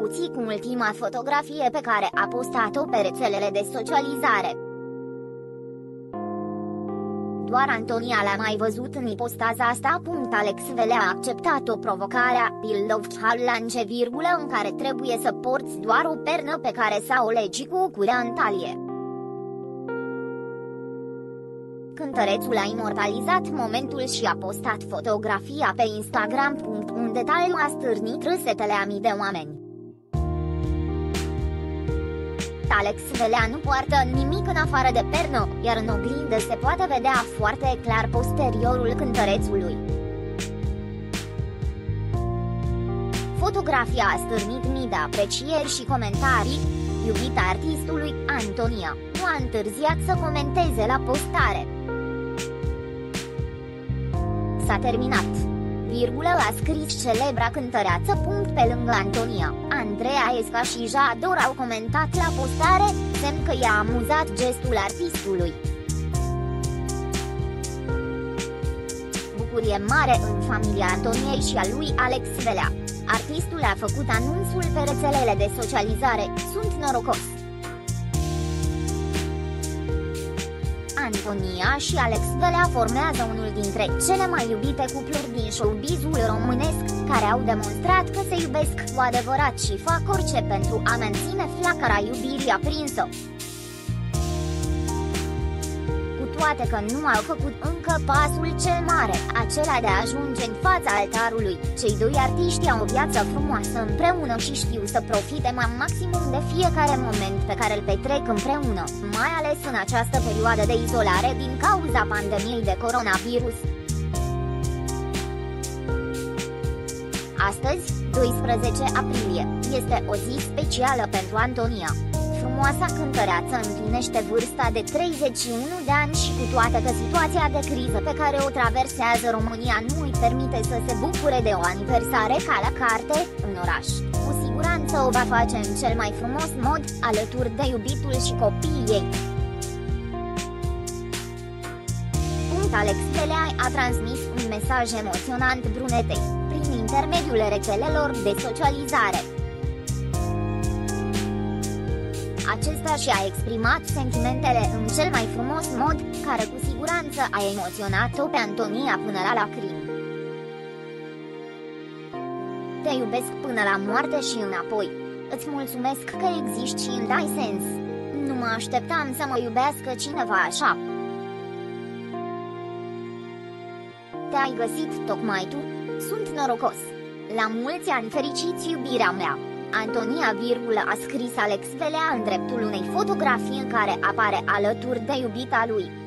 repercuții cu ultima fotografie pe care a postat-o pe rețelele de socializare. Doar Antonia l-a mai văzut în ipostaza asta. Alex Velea a acceptat-o provocarea Love Challenge, în care trebuie să porți doar o pernă pe care să o legi cu o curea în talie. Cântărețul a imortalizat momentul și a postat fotografia pe Instagram. Un detaliu a stârnit râsetele a mii de oameni. Alex Velea nu poartă nimic în afară de pernă, iar în oglindă se poate vedea foarte clar posteriorul cântărețului. Fotografia a stârnit mii de aprecieri și comentarii. Iubita artistului, Antonia, nu a întârziat să comenteze la postare. S-a terminat. A scris celebra cântăreață. Pe lângă Antonia, Andreea Esca și Jador au comentat la postare, semn că i-a amuzat gestul artistului. Bucurie mare în familia Antoniei și a lui Alex Velea. Artistul a făcut anunțul pe rețelele de socializare: "Sunt norocos". Antonia și Alex Velea formează unul dintre cele mai iubite cupluri din showbizul românesc, care au demonstrat că se iubesc cu adevărat și fac orice pentru a menține flacăra iubirii aprinsă. Cu toate că nu au făcut încă pasul cel mare, acela de a ajunge în fața altarului, cei doi artiști au o viață frumoasă împreună și știu să profite maximum de fiecare moment pe care îl petrec împreună, mai ales în această perioadă de izolare din cauza pandemiei de coronavirus. Astăzi, 12 aprilie, este o zi specială pentru Antonia. Frumoasa cântăreață împlinește vârsta de 31 de ani și cu toate că situația de criză pe care o traversează România nu îi permite să se bucure de o aniversare ca la carte, în oraș, cu siguranță o va face în cel mai frumos mod, alături de iubitul și copiii ei. Alex Velea a transmis un mesaj emoționant brunetei, prin intermediul rețelelor de socializare. Acesta și-a exprimat sentimentele în cel mai frumos mod, care cu siguranță a emoționat-o pe Antonia până la lacrimi. "Te iubesc până la moarte și înapoi. Îți mulțumesc că existi și îmi dai sens. Nu mă așteptam să mă iubească cineva așa. Te-ai găsit tocmai tu. Sunt norocos. La mulți ani fericiți, iubirea mea. Antonia, a scris Alex Velea în dreptul unei fotografii în care apare alături de iubita lui.